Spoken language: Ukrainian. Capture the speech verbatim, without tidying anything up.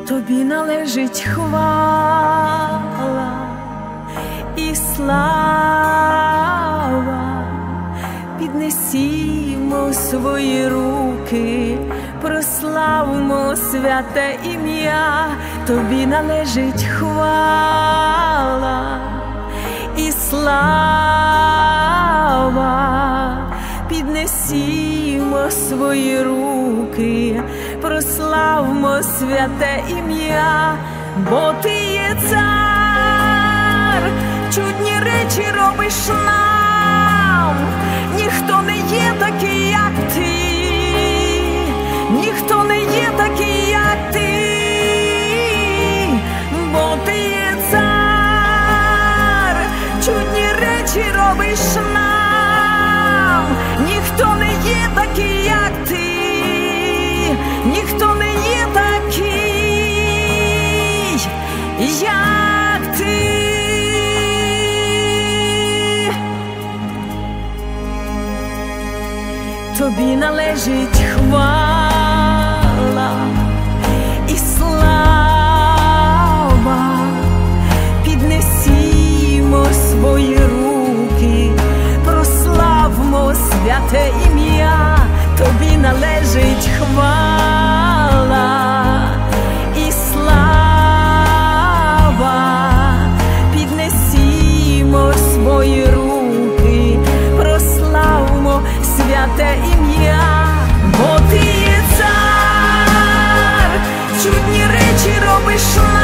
Тобі належить хвала і слава, піднесімо свої руки, прославмо святе ім'я. Тобі належить хвала і слава, піднесімо свої руки, прославмо святе ім'я, бо ти є цар, чудні речі робиш нам, ніхто не є такий, як ти, ніхто не є такий, як ти, бо ти є цар, чудні речі робиш нам, ніхто не є такий, як ти, ніхто не є такий, як ти. Тобі належить хвала і слава, піднесімо свої руки, прославмо святе ім'я. Тобі належить хвала і слава, піднесімо свої руки, прославмо святе ім'я, бо ти є цар, чудні речі робиш нам.